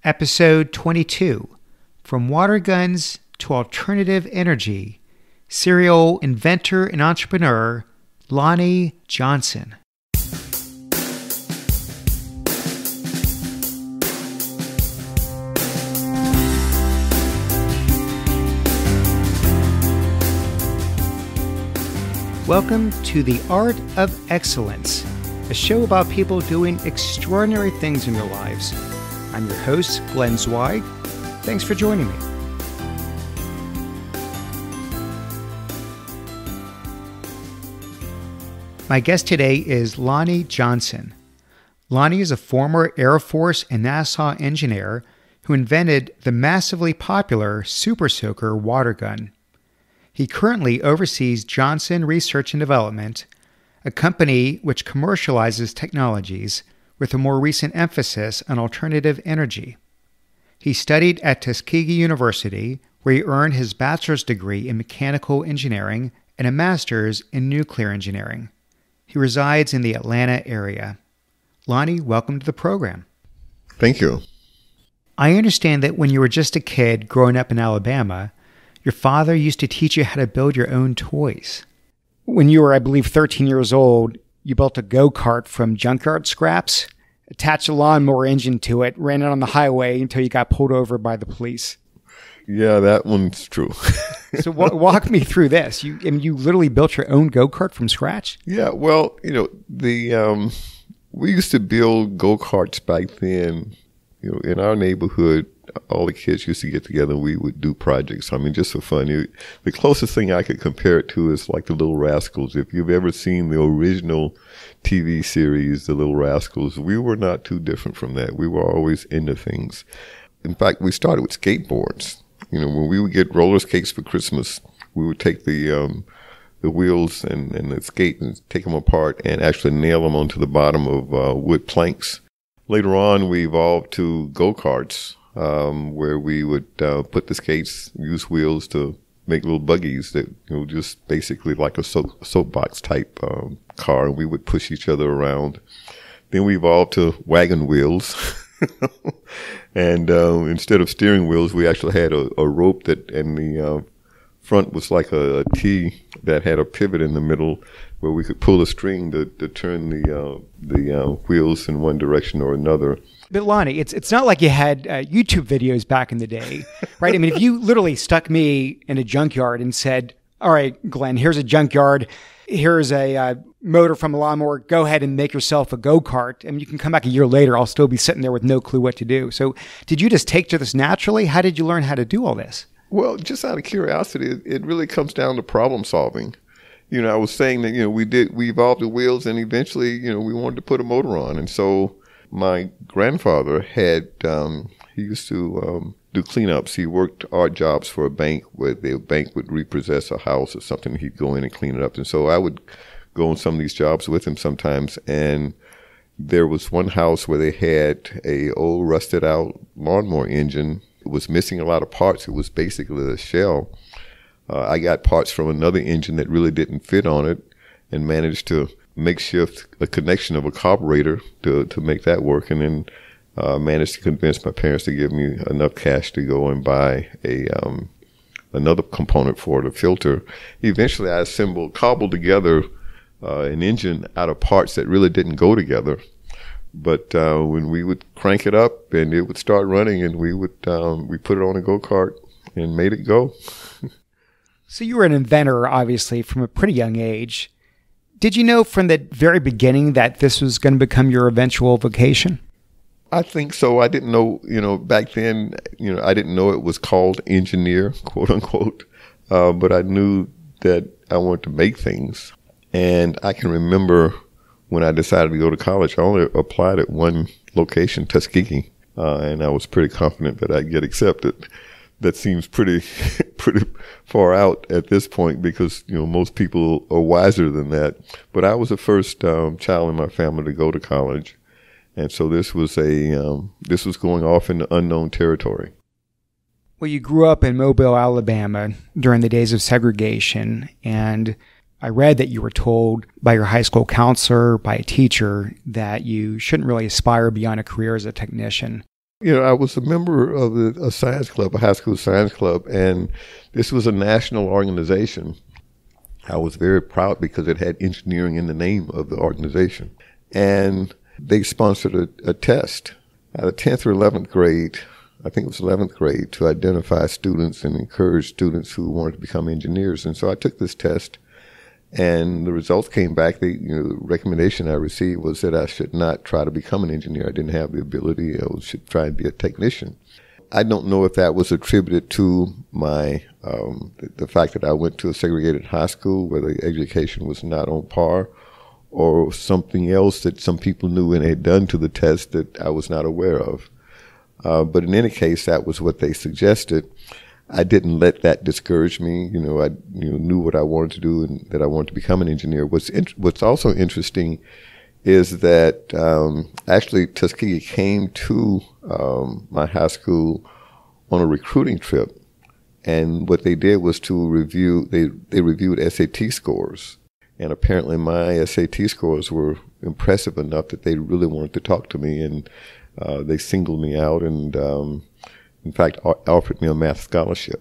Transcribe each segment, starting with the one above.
Episode 22, From Water Guns to Alternative Energy, serial inventor and entrepreneur, Lonnie Johnson. Welcome to The Art of Excellence, a show about people doing extraordinary things in their lives. I'm your host, Glenn Zweig. Thanks for joining me. My guest today is Lonnie Johnson. Lonnie is a former Air Force and NASA engineer who invented the massively popular Super Soaker water gun. He currently oversees Johnson Research and Development, a company which commercializes technologies with a more recent emphasis on alternative energy. He studied at Tuskegee University, where he earned his bachelor's degree in mechanical engineering and a master's in nuclear engineering. He resides in the Atlanta area. Lonnie, welcome to the program. Thank you. I understand that when you were just a kid growing up in Alabama, your father used to teach you how to build your own toys. When you were, I believe, 13 years old, you built a go-kart from junkyard scraps, attached a lawnmower engine to it, ran it on the highway until you got pulled over by the police. Yeah, that one's true. So walk me through this. You literally built your own go-kart from scratch? Yeah, well, we used to build go-karts back then. In our neighborhood, all the kids used to get together and we would do projects. I mean, just for fun. The closest thing I could compare it to is like the Little Rascals. If you've ever seen the original TV series, The Little Rascals, we were not too different from that. We were always into things. In fact, we started with skateboards. When we would get roller skates for Christmas, we would take the wheels and the skate and take them apart and actually nail them onto the bottom of wood planks. Later on, we evolved to go-karts, where we would put the skates, use wheels to make little buggies that, just basically like a soapbox type car, and we would push each other around. Then we evolved to wagon wheels. And instead of steering wheels, we actually had a rope that, and the front was like a T that had a pivot in the middle where we could pull a string to turn the wheels in one direction or another. But Lonnie, it's not like you had YouTube videos back in the day, right? I mean, if you literally stuck me in a junkyard and said, all right, Glenn, here's a junkyard, here's a motor from a lawnmower, go ahead and make yourself a go-kart, and you can come back a year later, I'll still be sitting there with no clue what to do. So did you just take to this naturally? How did you learn how to do all this? Well, just out of curiosity, it really comes down to problem solving. I was saying that, we evolved the wheels and eventually, we wanted to put a motor on. And so my grandfather had, he used to do cleanups. He worked odd jobs for a bank where the bank would repossess a house or something. He'd go in and clean it up. And so I would go on some of these jobs with him sometimes. And there was one house where they had a old rusted out lawnmower engine. It was missing a lot of parts. It was basically a shell. I got parts from another engine that really didn't fit on it and managed to makeshift a connection of a carburetor to make that work, and then managed to convince my parents to give me enough cash to go and buy another component for the filter. Eventually, I cobbled together an engine out of parts that really didn't go together. But when we would crank it up and it would start running, and we put it on a go-kart and made it go. So you were an inventor, obviously, from a pretty young age. Did you know from the very beginning that this was going to become your eventual vocation? I think so. I didn't know, back then, I didn't know it was called engineer, quote unquote. But I knew that I wanted to make things. And I can remember when I decided to go to college, I only applied at one location, Tuskegee. And I was pretty confident that I'd get accepted. That seems pretty far out at this point because, most people are wiser than that. But I was the first child in my family to go to college. And so this was going off into unknown territory. Well, you grew up in Mobile, Alabama during the days of segregation. And I read that you were told by your high school counselor, by a teacher, that you shouldn't really aspire beyond a career as a technician. I was a member of a science club, a high school science club, and this was a national organization. I was very proud because it had engineering in the name of the organization. And they sponsored a test at the 10th or 11th grade, I think it was 11th grade, to identify students and encourage students who wanted to become engineers. And so I took this test, and the results came back. The recommendation I received was that I should not try to become an engineer. I didn't have the ability. I should try and be a technician. I don't know if that was attributed to my the fact that I went to a segregated high school where the education was not on par, or something else that some people knew and had done to the test that I was not aware of. But in any case, that was what they suggested. I didn't let that discourage me. I knew what I wanted to do and that I wanted to become an engineer. What's also interesting is that actually Tuskegee came to my high school on a recruiting trip, and what they did was to review. They reviewed SAT scores, and apparently my SAT scores were impressive enough that they really wanted to talk to me, and they singled me out, and in fact offered me a math scholarship.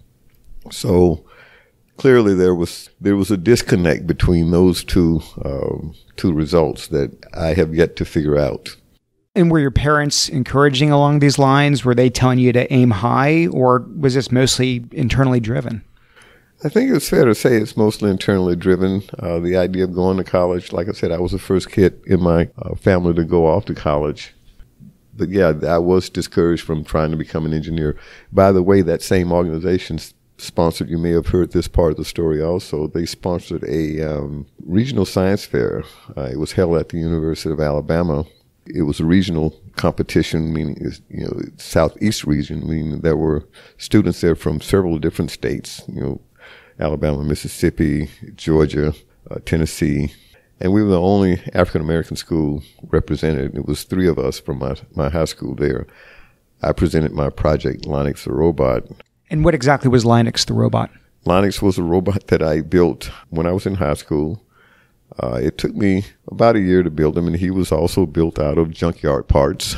So clearly there was a disconnect between those two results that I have yet to figure out. And were your parents encouraging along these lines? Were they telling you to aim high, or was this mostly internally driven? I think it's fair to say it's mostly internally driven. The idea of going to college, like I said, I was the first kid in my family to go off to college. But yeah, I was discouraged from trying to become an engineer. By the way, that same organization sponsored, you may have heard this part of the story also, they sponsored a regional science fair. It was held at the University of Alabama. It was a regional competition, meaning, southeast region, meaning there were students there from several different states, Alabama, Mississippi, Georgia, Tennessee. And we were the only African-American school represented. It was 3 of us from my high school there. I presented my project, Lonnie the Robot. And what exactly was Lonnie the Robot? Lonnie was a robot that I built when I was in high school. It took me about a year to build him, and he was also built out of junkyard parts.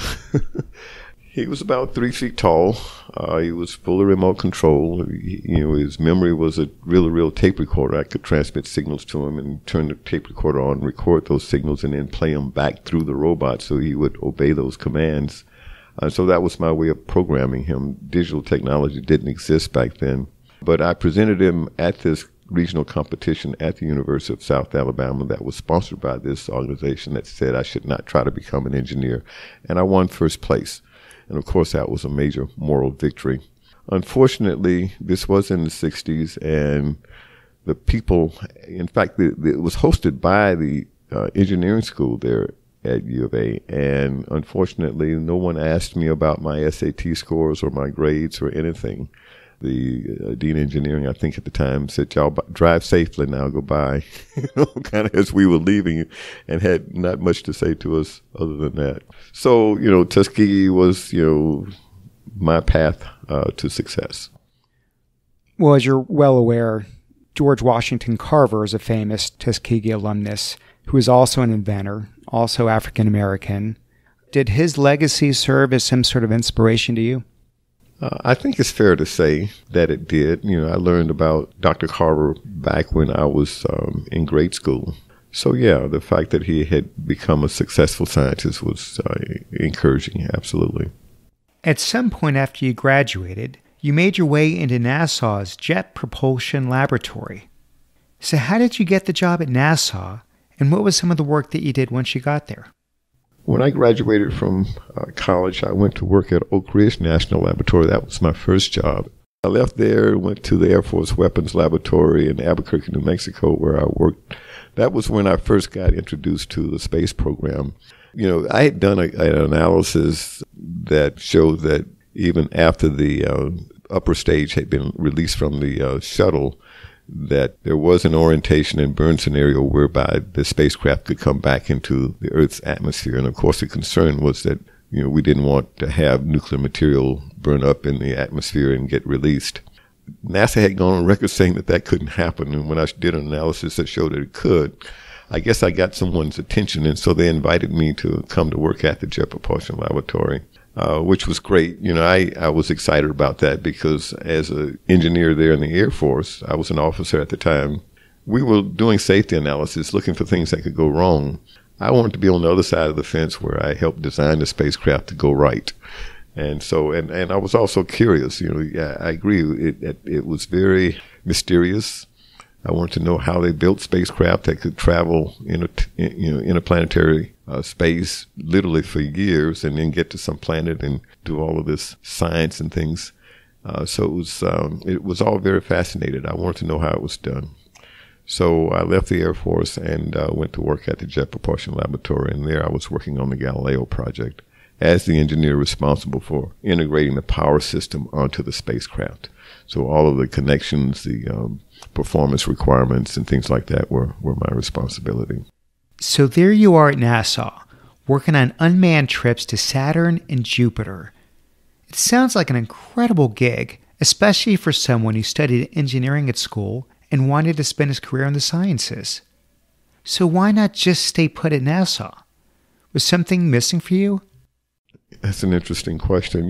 He was about 3 feet tall. He was fully remote control. His memory was a real tape recorder. I could transmit signals to him and turn the tape recorder on, record those signals, and then play them back through the robot so he would obey those commands. So that was my way of programming him. Digital technology didn't exist back then. But I presented him at this regional competition at the University of South Alabama that was sponsored by this organization that said I should not try to become an engineer. And I won first place. And of course, that was a major moral victory. Unfortunately, this was in the 60s, and the people, in fact, it was hosted by the engineering school there at U of A. And unfortunately, no one asked me about my SAT scores or my grades or anything. The dean of engineering, I think at the time, said, "Y'all drive safely now, goodbye," kind of as we were leaving, and had not much to say to us other than that. So, Tuskegee was, my path to success. Well, as you're well aware, George Washington Carver is a famous Tuskegee alumnus who is also an inventor, also African American. Did his legacy serve as some sort of inspiration to you? I think it's fair to say that it did. I learned about Dr. Carver back when I was in grade school. So yeah, the fact that he had become a successful scientist was encouraging, absolutely. At some point after you graduated, you made your way into NASA's Jet Propulsion Laboratory. So how did you get the job at NASA, and what was some of the work that you did once you got there? When I graduated from college, I went to work at Oak Ridge National Laboratory. That was my first job. I left there, went to the Air Force Weapons Laboratory in Albuquerque, New Mexico, where I worked. That was when I first got introduced to the space program. I had done an analysis that showed that even after the upper stage had been released from the shuttle, that there was an orientation and burn scenario whereby the spacecraft could come back into the Earth's atmosphere. And of course, the concern was that, we didn't want to have nuclear material burn up in the atmosphere and get released. NASA had gone on record saying that couldn't happen. And when I did an analysis that showed that it could, I guess I got someone's attention. And so they invited me to come to work at the Jet Propulsion Laboratory. which was great. I was excited about that because as an engineer there in the Air Force, I was an officer at the time. We were doing safety analysis, looking for things that could go wrong. I wanted to be on the other side of the fence where I helped design the spacecraft to go right. And so, and I was also curious. I agree. It was very mysterious. I wanted to know how they built spacecraft that could travel interplanetary space literally for years and then get to some planet and do all of this science and things. So it was all very fascinating. I wanted to know how it was done. So I left the Air Force and went to work at the Jet Propulsion Laboratory. And there I was working on the Galileo project as the engineer responsible for integrating the power system onto the spacecraft. So all of the connections, the performance requirements and things like that were my responsibility. So there you are at NASA, working on unmanned trips to Saturn and Jupiter. It sounds like an incredible gig, especially for someone who studied engineering at school and wanted to spend his career in the sciences. So why not just stay put at NASA? Was something missing for you? That's an interesting question.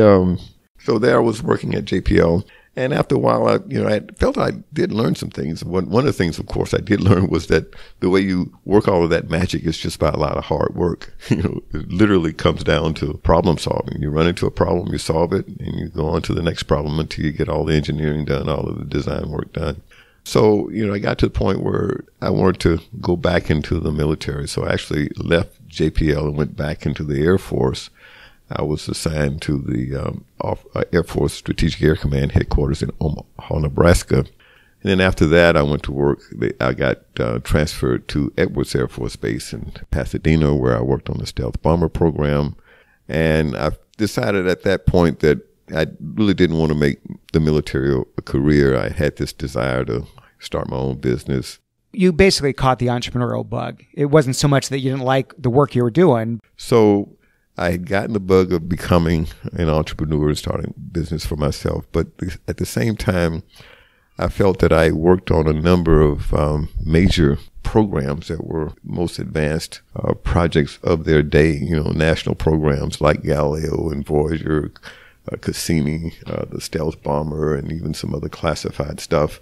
So there I was working at JPL, and after a while, I felt I did learn some things. One of the things, of course, I did learn was that the way you work all of that magic is just by a lot of hard work. It literally comes down to problem solving. You run into a problem, you solve it, and you go on to the next problem until you get all the engineering done, all of the design work done. So, I got to the point where I wanted to go back into the military. So I actually left JPL and went back into the Air Force. I was assigned to the Air Force Strategic Air Command headquarters in Omaha, Nebraska. And then after that, I went to work. I got transferred to Edwards Air Force Base in Pasadena, where I worked on the stealth bomber program. And I decided at that point that I really didn't want to make the military a career. I had this desire to start my own business. You basically caught the entrepreneurial bug. It wasn't so much that you didn't like the work you were doing. So I had gotten the bug of becoming an entrepreneur and starting business for myself. But at the same time, I felt that I worked on a number of major programs that were most advanced projects of their day, national programs like Galileo and Voyager, Cassini, the stealth bomber, and even some other classified stuff.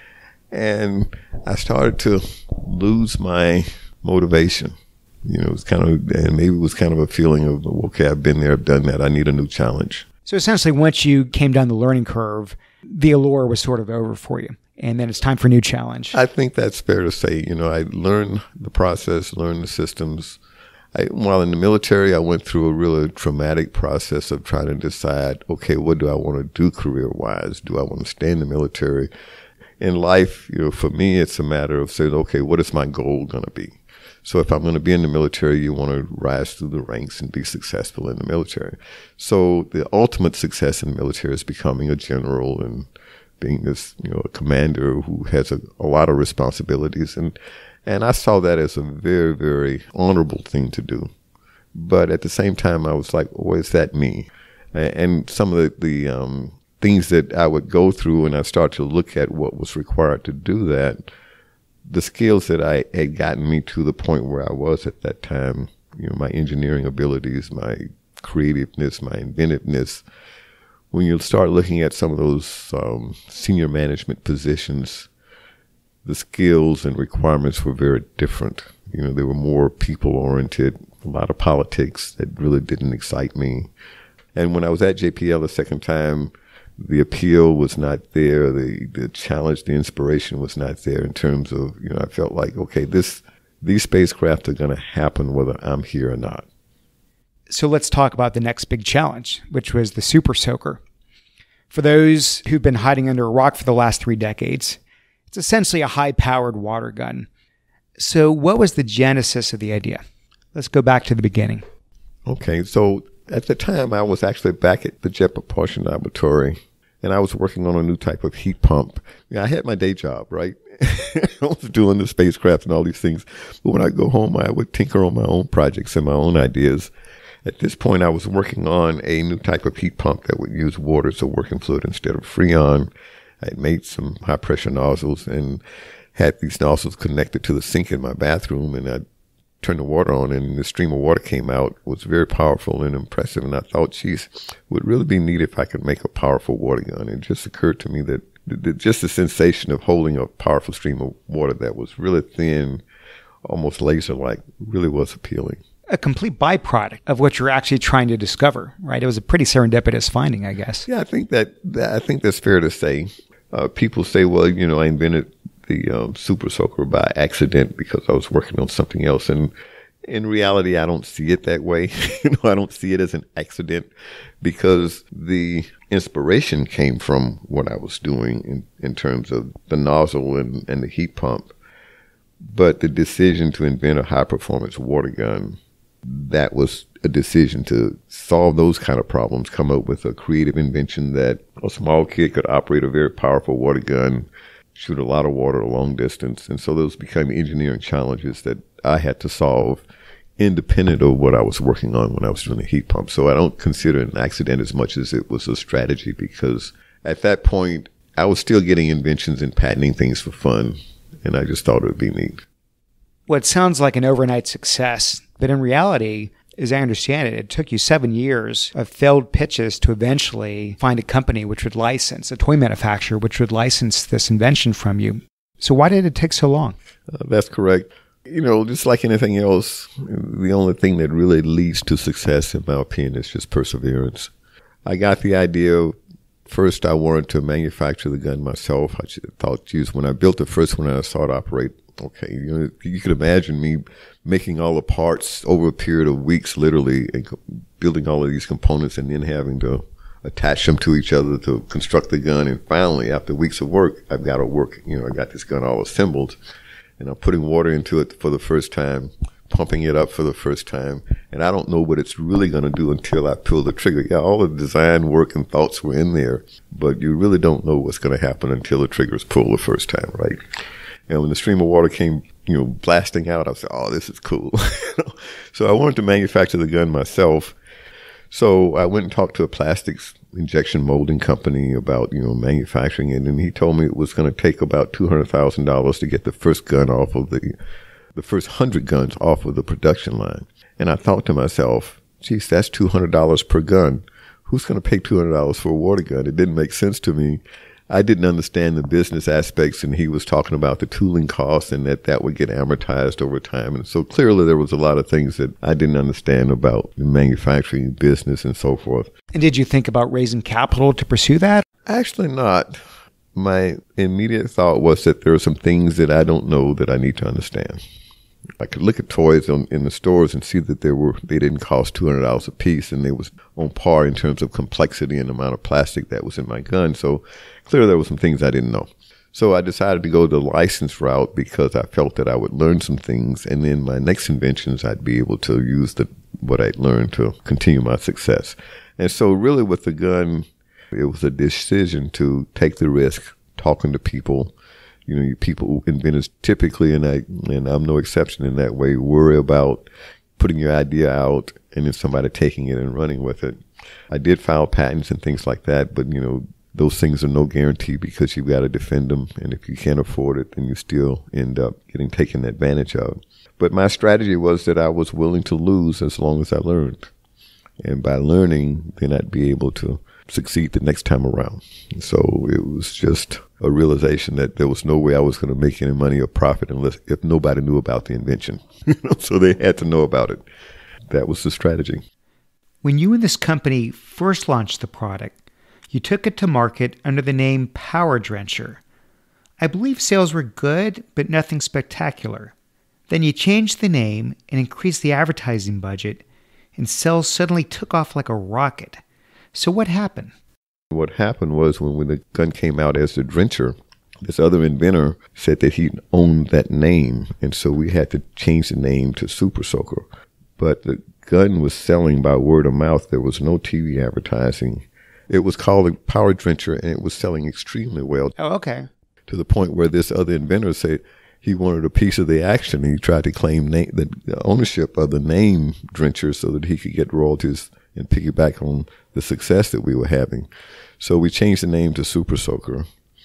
And I started to lose my motivation. It was and maybe it was kind of a feeling of, okay, I've been there, I've done that, I need a new challenge. So essentially, once you came down the learning curve, the allure was sort of over for you, and then it's time for a new challenge. I think that's fair to say. I learned the process, learned the systems. While in the military, I went through a really traumatic process of trying to decide, okay, what do I want to do career-wise? Do I want to stay in the military? In life, for me, it's a matter of saying, okay, what is my goal going to be? So if I'm going to be in the military, you want to rise through the ranks and be successful in the military. So the ultimate success in the military is becoming a general and being this, a commander who has a lot of responsibilities. And I saw that as a very, very honorable thing to do. But at the same time, I was like, oh, is that me? And some of the things that I would go through, and I started to look at what was required to do that, the skills that I had gotten me to the point where I was at that time, my engineering abilities, my creativeness, my inventiveness. When you start looking at some of those senior management positions, the skills and requirements were very different. They were more people-oriented, a lot of politics that really didn't excite me. And when I was at JPL the second time, the appeal was not there. The challenge, the inspiration was not there in terms of, I felt like, okay, these spacecraft are going to happen whether I'm here or not. So let's talk about the next big challenge, which was the Super Soaker. For those who've been hiding under a rock for the last 3 decades, it's essentially a high-powered water gun. So what was the genesis of the idea? Let's go back to the beginning. Okay, so at the time, I was actually back at the Jet Propulsion Laboratory, and I was working on a new type of heat pump. I had my day job, right? I was doing the spacecraft and all these things. But when I go home, I would tinker on my own projects and my own ideas. At this point, I was working on a new type of heat pump that would use water as a working fluid instead of Freon. I had made some high-pressure nozzles and had these nozzles connected to the sink in my bathroom, and I turned the water on and the stream of water came out was very powerful and impressive. And I thought, geez, it would really be neat if I could make a powerful water gun. It just occurred to me that just the sensation of holding a powerful stream of water that was really thin, almost laser-like, really was appealing. A complete byproduct of what you're actually trying to discover, right? It was a pretty serendipitous finding, I guess. Yeah, I think that's fair to say. People say, well, I invented the super soaker by accident because I was working on something else. And in reality, I don't see it that way. I don't see it as an accident because the inspiration came from what I was doing in terms of the nozzle and the heat pump. But the decision to invent a high-performance water gun, that was a decision to solve those kind of problems, come up with a creative invention that a small kid could operate a very powerful water gun, shoot a lot of water a long distance. And so those became engineering challenges that I had to solve independent of what I was working on when I was doing the heat pump. So I don't consider it an accident as much as it was a strategy, because at that point, I was still getting inventions and patenting things for fun, and I just thought it would be neat. Well, it sounds like an overnight success, but in reality, as I understand it, it took you 7 years of failed pitches to eventually find a company which would license, a toy manufacturer which would license this invention from you. So why did it take so long? That's correct. Just like anything else, the only thing that really leads to success, in my opinion, is just perseverance. I got the idea. First, I wanted to manufacture the gun myself. I thought, geez, when I built the first one, I saw it operate. Okay, you could imagine me making all the parts over a period of weeks, literally, and building all of these components and then having to attach them to each other to construct the gun. And finally, after weeks of work, I've got to work. I got this gun all assembled, and I'm putting water into it for the first time, pumping it up for the first time. And I don't know what it's really going to do until I pull the trigger. Yeah, all the design work and thoughts were in there, but you really don't know what's going to happen until the trigger is pulled the first time, right? And when the stream of water came, blasting out, I said, oh, this is cool. So I wanted to manufacture the gun myself. So I went and talked to a plastics injection molding company about, manufacturing it. And he told me it was going to take about $200,000 to get the first gun off of the first 100 guns off of the production line. And I thought to myself, geez, that's $200 per gun. Who's going to pay $200 for a water gun? It didn't make sense to me. I didn't understand the business aspects, and he was talking about the tooling costs and that would get amortized over time. And so clearly there was a lot of things that I didn't understand about the manufacturing business and so forth. And did you think about raising capital to pursue that? Actually not. My immediate thought was that there are some things that I don't know that I need to understand. I could look at toys in the stores and see that they didn't cost $200 a piece, and they was on par in terms of complexity and amount of plastic that was in my gun. So clearly there were some things I didn't know. So I decided to go the license route because I felt that I would learn some things, and then my next inventions I'd be able to use what I'd learned to continue my success. And so really with the gun, it was a decision to take the risk, talking to people. People, inventors typically, and I'm no exception in that way, worry about putting your idea out and then somebody taking it and running with it. I did file patents and things like that, but, those things are no guarantee because you've got to defend them. And if you can't afford it, then you still end up getting taken advantage of. But my strategy was that I was willing to lose as long as I learned. And by learning, then I'd be able to succeed the next time around. So it was just a realization that there was no way I was going to make any money or profit if nobody knew about the invention. So they had to know about it. That was the strategy. When you and this company first launched the product, you took it to market under the name Power Drencher. I believe sales were good, but nothing spectacular. Then you changed the name and increased the advertising budget, and sales suddenly took off like a rocket. So what happened? What happened was when the gun came out as the Drencher, this other inventor said that he owned that name, and so we had to change the name to Super Soaker. But the gun was selling by word of mouth. There was no TV advertising. It was called a Power Drencher, and it was selling extremely well. Oh, okay. To the point where this other inventor said he wanted a piece of the action. He tried to claim the ownership of the name Drencher so that he could get royalties and piggyback on the success that we were having. So we changed the name to Super Soaker.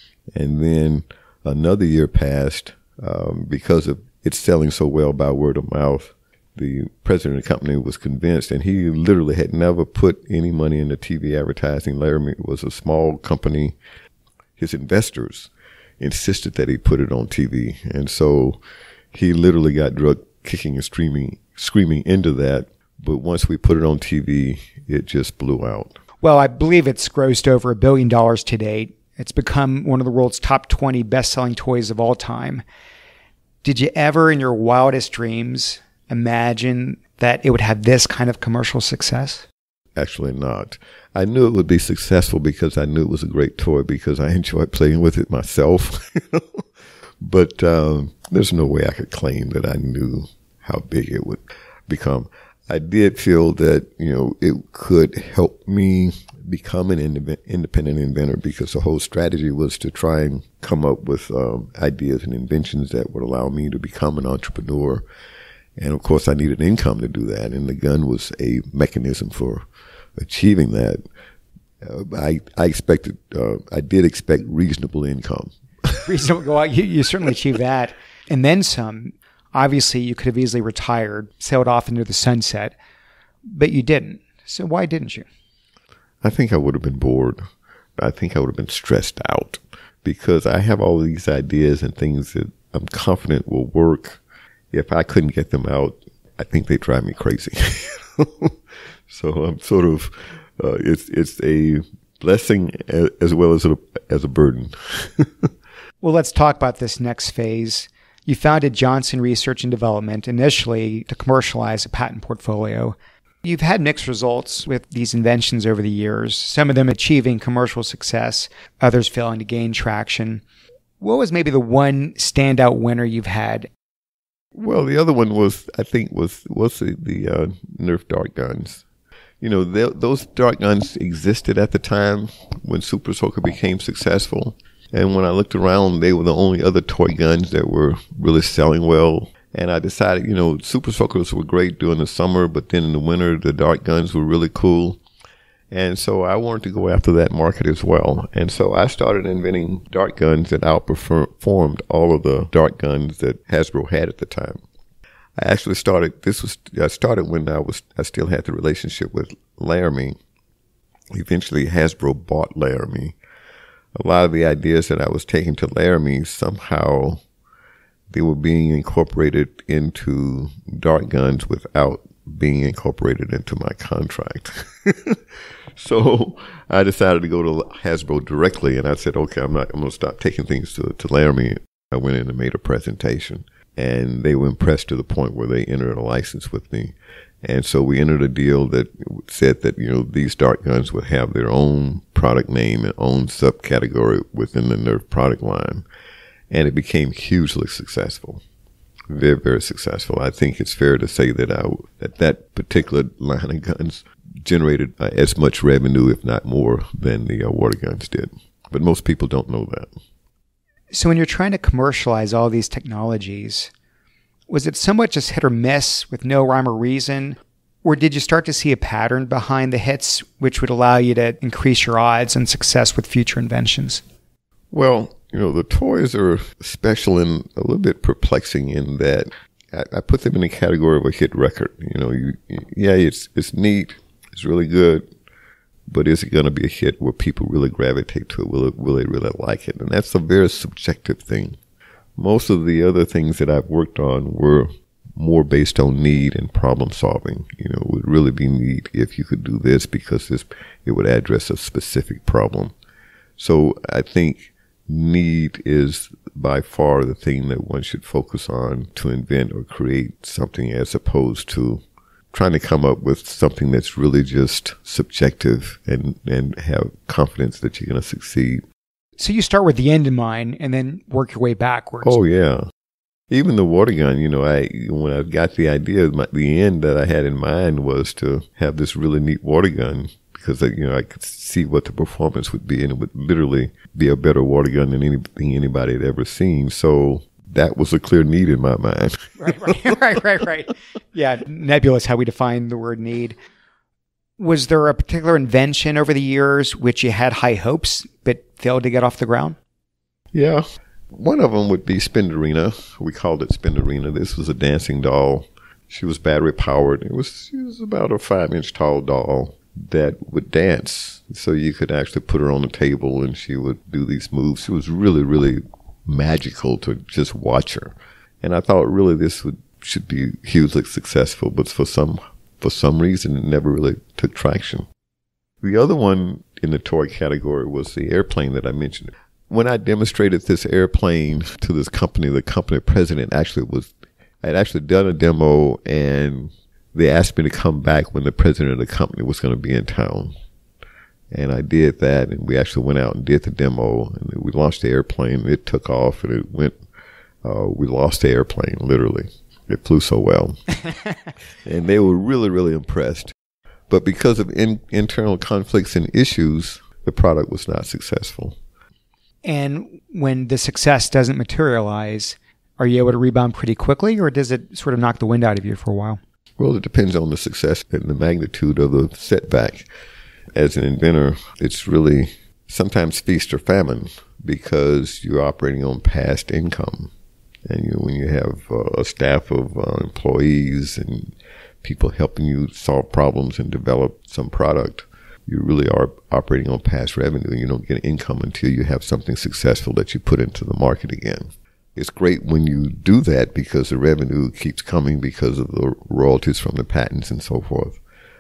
And then another year passed because of it selling so well by word of mouth. the president of the company was convinced, and he literally had never put any money into TV advertising. Laramie was a small company. His investors insisted that he put it on TV. And so he literally got drug kicking and screaming into that. But once we put it on TV, it just blew out. Well, I believe it's grossed over $1 billion to date. It's become one of the world's top 20 best-selling toys of all time. Did you ever, in your wildest dreams, imagine that it would have this kind of commercial success? Actually not. I knew it would be successful because I knew it was a great toy because I enjoyed playing with it myself. But there's no way I could claim that I knew how big it would become. I did feel that, it could help me become an independent inventor because the whole strategy was to try and come up with ideas and inventions that would allow me to become an entrepreneur. And of course, I needed income to do that. And the gun was a mechanism for achieving that. I did expect reasonable income. Reasonable. Well, you certainly achieved that. And then some. Obviously, you could have easily retired, sailed off into the sunset, but you didn't. So why didn't you? I think I would have been bored. I think I would have been stressed out because I have all these ideas and things that I'm confident will work. If I couldn't get them out, I think they drive me crazy. So I'm sort of, it's a blessing as well as a burden. Well, let's talk about this next phase. You founded Johnson Research and Development initially to commercialize a patent portfolio. You've had mixed results with these inventions over the years, some of them achieving commercial success, others failing to gain traction. What was maybe the one standout winner you've had? Well, the other one was the Nerf dart guns. Those dart guns existed at the time when Super Soaker became successful. And when I looked around, they were the only other toy guns that were really selling well. And I decided, Super Soakers were great during the summer, but then in the winter, the dart guns were really cool. And so I wanted to go after that market as well. And so I started inventing dart guns that outperformed all of the dart guns that Hasbro had at the time. I started when I still had the relationship with Laramie. Eventually, Hasbro bought Laramie. A lot of the ideas that I was taking to Laramie, somehow they were being incorporated into dart guns without being incorporated into my contract. So I decided to go to Hasbro directly, and I said, okay, I'm going to stop taking things to Laramie. I went in and made a presentation, and they were impressed to the point where they entered a license with me. And so we entered a deal that said that, these dart guns would have their own product name and own subcategory within the Nerf product line. And it became hugely successful. Very, very successful. I think it's fair to say that that particular line of guns generated as much revenue, if not more, than the water guns did. But most people don't know that. So when you're trying to commercialize all these technologies, was it somewhat just hit or miss with no rhyme or reason? Or did you start to see a pattern behind the hits which would allow you to increase your odds on success with future inventions? Well, the toys are special and a little bit perplexing in that I put them in the category of a hit record. It's neat. It's really good. But is it going to be a hit where people really gravitate to it? Will they really like it? And that's a very subjective thing. Most of the other things that I've worked on were more based on need and problem solving. It would really be neat if you could do this because it would address a specific problem. So I think need is by far the thing that one should focus on to invent or create something, as opposed to trying to come up with something that's really just subjective and have confidence that you're going to succeed. So you start with the end in mind and then work your way backwards. Oh, yeah. Even the water gun, when I got the idea, the end that I had in mind was to have this really neat water gun because, I could see what the performance would be, and it would literally be a better water gun than anything anybody had ever seen. So that was a clear need in my mind. Right. Yeah, nebulous how we define the word need. Was there a particular invention over the years which you had high hopes but failed to get off the ground? Yeah. One of them would be Spinderina. We called it Spinderina. This was a dancing doll. She was battery powered. She was about a 5-inch tall doll that would dance. So you could actually put her on the table and she would do these moves. She was really, really magical to just watch her. And I thought really this should be hugely successful, but for some reason it never really took traction. The other one in the toy category was the airplane that I mentioned. When I demonstrated this airplane to this company, the company president I'd actually done a demo, and they asked me to come back when the president of the company was going to be in town. And I did that, and we actually went out and did the demo, and we launched the airplane. It took off, and we lost the airplane, literally. It flew so well. And they were really, really impressed. But because of internal conflicts and issues, the product was not successful. And when the success doesn't materialize, are you able to rebound pretty quickly, or does it sort of knock the wind out of you for a while? Well, it depends on the success and the magnitude of the setback. As an inventor, it's really sometimes feast or famine because you're operating on past income. And when you have a staff of employees and people helping you solve problems and develop some product, you really are operating on past revenue. You don't get income until you have something successful that you put into the market again. It's great when you do that because the revenue keeps coming because of the royalties from the patents and so forth.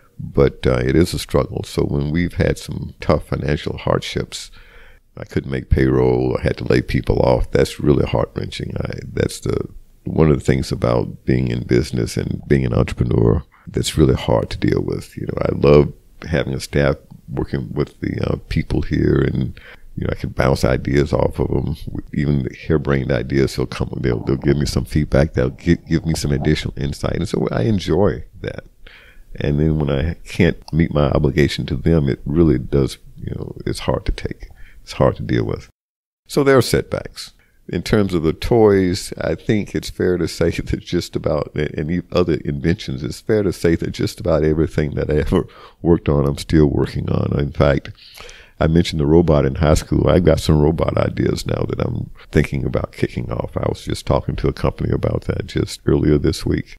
But it is a struggle. So when we've had some tough financial hardships, I couldn't make payroll, I had to lay people off, that's really heart-wrenching. That's one of the things about being in business and being an entrepreneur that's really hard to deal with. I love having a staff working with the people here, and I can bounce ideas off of them, even the harebrained ideas. They'll give me some feedback. They'll give me some additional insight. And so I enjoy that. And then when I can't meet my obligation to them, it really does, it's hard to take. It's hard to deal with. So there are setbacks. In terms of the toys, I think it's fair to say that just about, and other inventions, it's fair to say that just about everything that I ever worked on, I'm still working on. In fact, I mentioned the robot in high school. I've got some robot ideas now that I'm thinking about kicking off. I was just talking to a company about that just earlier this week.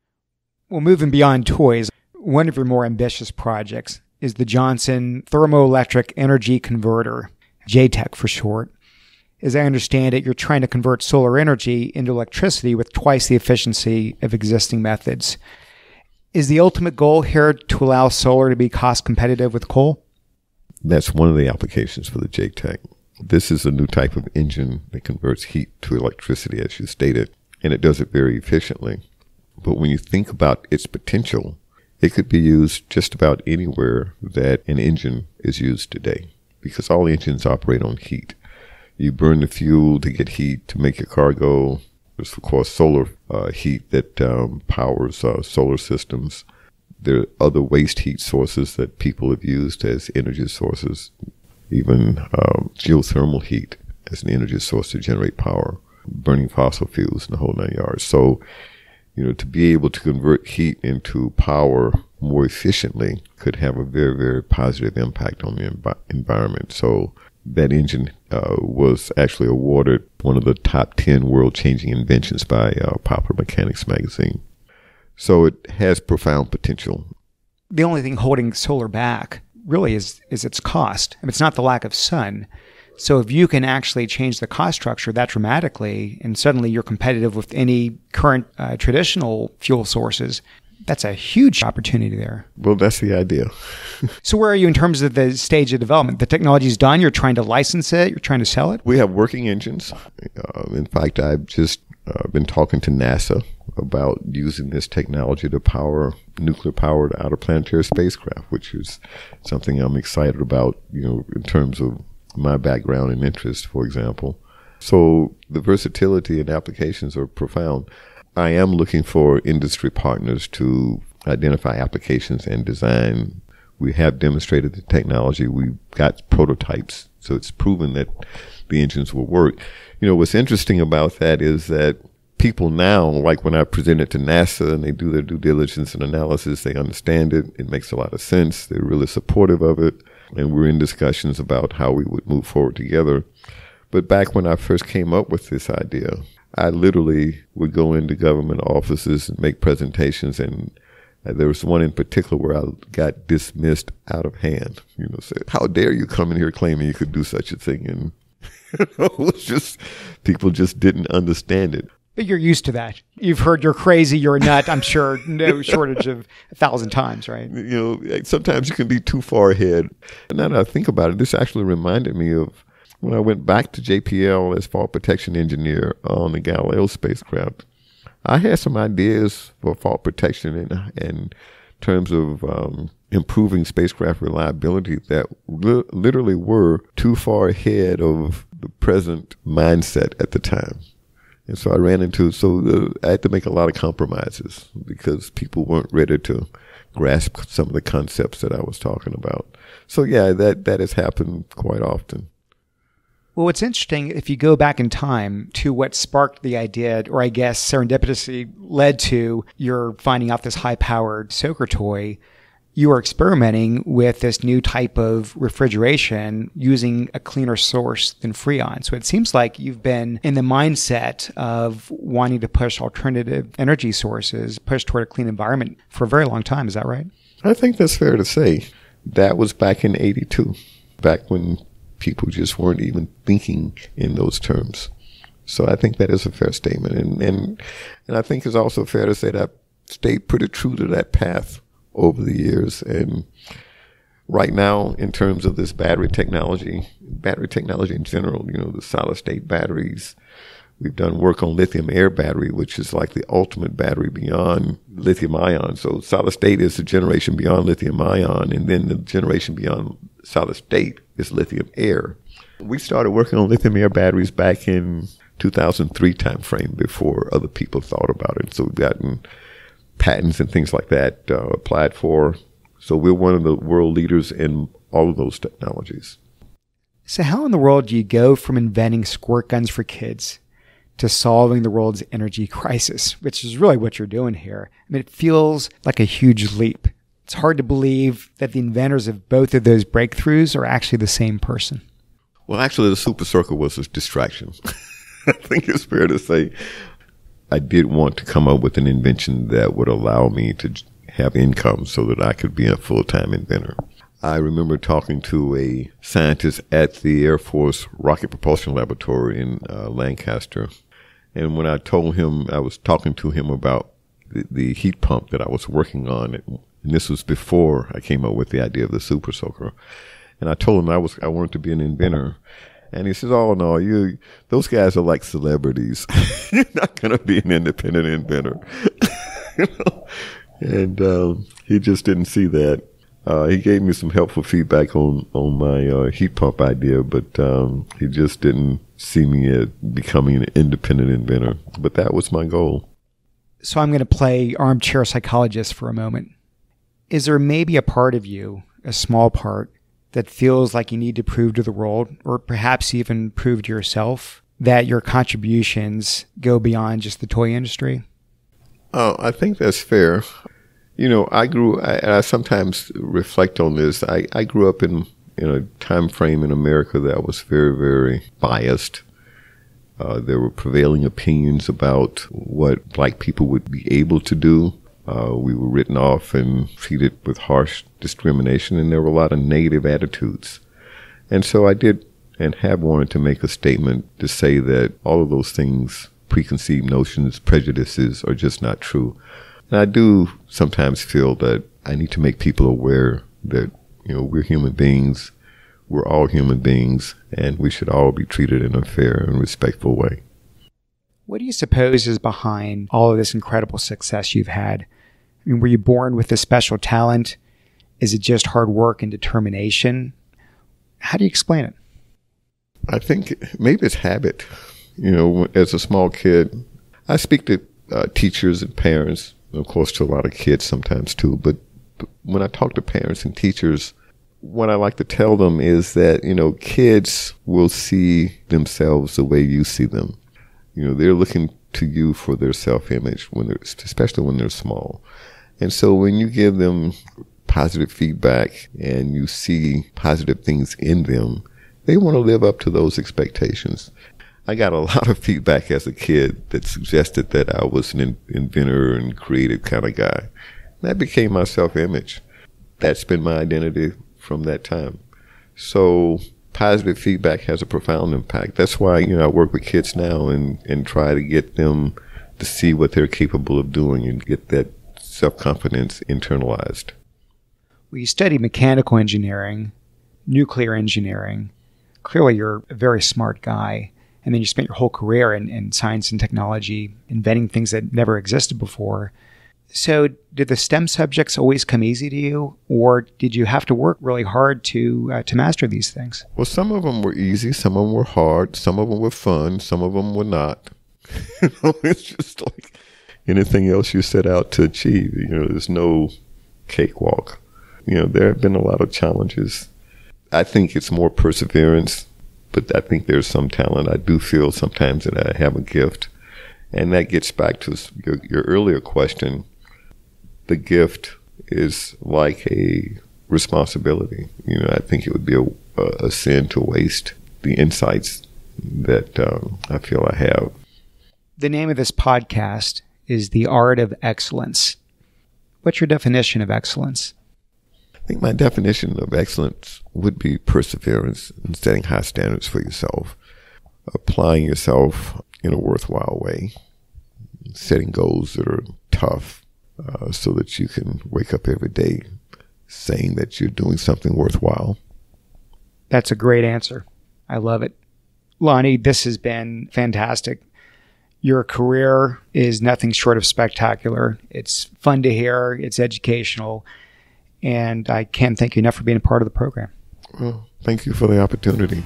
Well, moving beyond toys, one of your more ambitious projects is the Johnson Thermoelectric Energy Converter, JTEC for short. As I understand it, you're trying to convert solar energy into electricity with twice the efficiency of existing methods. Is the ultimate goal here to allow solar to be cost competitive with coal? That's one of the applications for the JTEC. This is a new type of engine that converts heat to electricity, as you stated, and it does it very efficiently. But when you think about its potential, it could be used just about anywhere that an engine is used today, because all engines operate on heat. You burn the fuel to get heat to make your car go. There's, of course, solar heat that powers solar systems. There are other waste heat sources that people have used as energy sources, even geothermal heat as an energy source to generate power, burning fossil fuels in the whole 9 yards. So, to be able to convert heat into power more efficiently could have a very, very positive impact on the environment. So that engine was actually awarded one of the top 10 world-changing inventions by Popular Mechanics magazine. So it has profound potential. The only thing holding solar back really is its cost. It's not the lack of sun. So if you can actually change the cost structure that dramatically, and suddenly you're competitive with any current traditional fuel sources, that's a huge opportunity there. Well, that's the idea. So where are you in terms of the stage of development? The technology's done, you're trying to license it, you're trying to sell it? We have working engines. In fact, I've just been talking to NASA about using this technology to power nuclear-powered outer planetary spacecraft, which is something I'm excited about, in terms of my background and interest, for example. So the versatility and applications are profound. I am looking for industry partners to identify applications and design. We have demonstrated the technology. We've got prototypes, so it's proven that the engines will work. What's interesting about that is that people now, like when I present it to NASA and they do their due diligence and analysis, they understand it. It makes a lot of sense. They're really supportive of it. And we're in discussions about how we would move forward together. But back when I first came up with this idea, I literally would go into government offices and make presentations, and there was one in particular where I got dismissed out of hand. Said, "How dare you come in here claiming you could do such a thing?" And it was just, people just didn't understand it. But you're used to that. You've heard "you're crazy, you're a nut," I'm sure, no shortage of 1,000 times, right? Sometimes you can be too far ahead. And now that I think about it, this actually reminded me of when I went back to JPL as fault protection engineer on the Galileo spacecraft. I had some ideas for fault protection in terms of improving spacecraft reliability that literally were too far ahead of the present mindset at the time. And so I I had to make a lot of compromises because people weren't ready to grasp some of the concepts that I was talking about. So yeah, that has happened quite often. Well, what's interesting, if you go back in time to what sparked the idea, or I guess serendipity led to your finding out this high-powered soaker toy, you were experimenting with this new type of refrigeration using a cleaner source than Freon. So it seems like you've been in the mindset of wanting to push alternative energy sources, push toward a clean environment for a very long time. Is that right? I think that's fair to say. That was back in '82, back when people just weren't even thinking in those terms. So I think that is a fair statement. And I think it's also fair to say that I've stayed pretty true to that path over the years. And right now, in terms of this battery technology in general, the solid state batteries, we've done work on lithium air battery, which is like the ultimate battery beyond lithium ion. So solid state is the generation beyond lithium ion, and then the generation beyond solid state is lithium air. We started working on lithium air batteries back in 2003 timeframe before other people thought about it. So we've gotten patents and things like that applied for. So we're one of the world leaders in all of those technologies. So how in the world do you go from inventing squirt guns for kids to solving the world's energy crisis, which is really what you're doing here? I mean, it feels like a huge leap. It's hard to believe that the inventors of both of those breakthroughs are actually the same person. Well, actually, the super soaker was a distraction. I think it's fair to say I did want to come up with an invention that would allow me to have income so that I could be a full-time inventor. I remember talking to a scientist at the Air Force Rocket Propulsion Laboratory in Lancaster. And when I told him, I was talking to him about the heat pump that I was working on. And this was before I came up with the idea of the super soaker. And I told him I wanted to be an inventor. And he says, "Oh, no, those guys are like celebrities. You're not going to be an independent inventor." And he just didn't see that. He gave me some helpful feedback on my heat pump idea, but he just didn't see me as becoming an independent inventor. But that was my goal. So I'm going to play armchair psychologist for a moment. Is there maybe a part of you, a small part, that feels like you need to prove to the world, or perhaps even prove to yourself, that your contributions go beyond just the toy industry? I think that's fair. I sometimes reflect on this. I grew up in a time frame in America that was very, very biased. There were prevailing opinions about what black people would be able to do. We were written off and treated with harsh discrimination, and there were a lot of negative attitudes. And so I did and have wanted to make a statement to say that all of those things, preconceived notions, prejudices, are just not true. And I do sometimes feel that I need to make people aware that, we're human beings, we're all human beings, and we should all be treated in a fair and respectful way. What do you suppose is behind all of this incredible success you've had? I mean, were you born with a special talent? Is it just hard work and determination? How do you explain it? I think maybe it's habit. As a small kid, I speak to teachers and parents, of course, to a lot of kids sometimes too. But when I talk to parents and teachers, what I like to tell them is that, kids will see themselves the way you see them. They're looking to you for their self-image, especially when they're small. And so when you give them positive feedback and you see positive things in them, they want to live up to those expectations. I got a lot of feedback as a kid that suggested that I was an inventor and creative kind of guy. That became my self-image. That's been my identity from that time. So positive feedback has a profound impact. That's why, I work with kids now and try to get them to see what they're capable of doing and get that self-confidence internalized. Well, you studied mechanical engineering, nuclear engineering. Clearly, you're a very smart guy. And then you spent your whole career in science and technology, inventing things that never existed before. So did the STEM subjects always come easy to you, or did you have to work really hard to master these things? Well, some of them were easy, some of them were hard, some of them were fun, some of them were not. It's just like anything else you set out to achieve. There's no cakewalk. There have been a lot of challenges. I think it's more perseverance, but I think there's some talent. I do feel sometimes that I have a gift. And that gets back to your earlier question. The gift is like a responsibility. I think it would be a sin to waste the insights that I feel I have. The name of this podcast is The Art of Excellence. What's your definition of excellence? I think my definition of excellence would be perseverance and setting high standards for yourself, applying yourself in a worthwhile way, setting goals that are tough so that you can wake up every day saying that you're doing something worthwhile. That's a great answer. I love it. Lonnie, this has been fantastic. Your career is nothing short of spectacular. It's fun to hear. It's educational. And I can't thank you enough for being a part of the program. Well, thank you for the opportunity.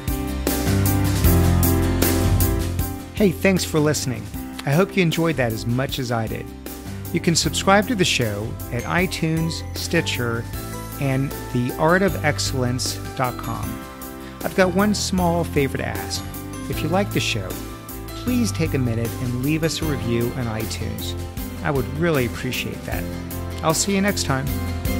Hey, thanks for listening. I hope you enjoyed that as much as I did. You can subscribe to the show at iTunes, Stitcher, and theartofexcellence.com. I've got one small favor to ask. If you like the show, please take a minute and leave us a review on iTunes. I would really appreciate that. I'll see you next time.